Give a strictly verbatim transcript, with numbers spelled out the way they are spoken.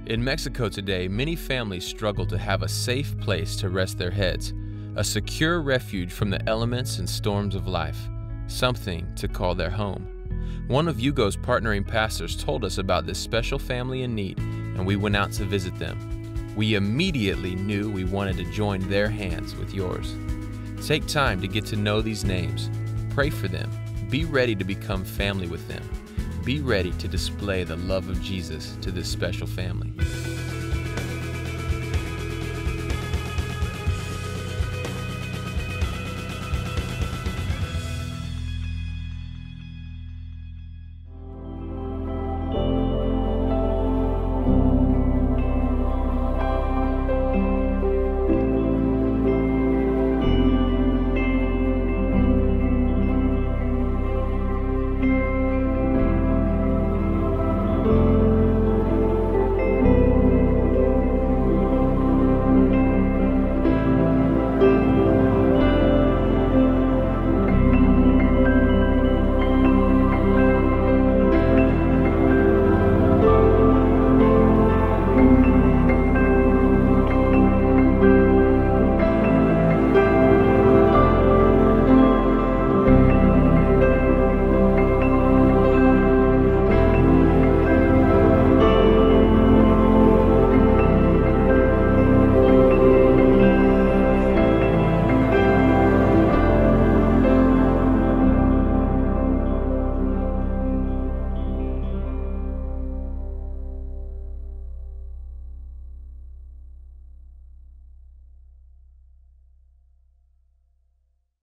In Mexico today, many families struggle to have a safe place to rest their heads, a secure refuge from the elements and storms of life, something to call their home. One of Yugo's partnering pastors told us about this special family in need, and we went out to visit them. We immediately knew we wanted to join their hands with yours. Take time to get to know these names. Pray for them. Be ready to become family with them. Be ready to display the love of Jesus to this special family.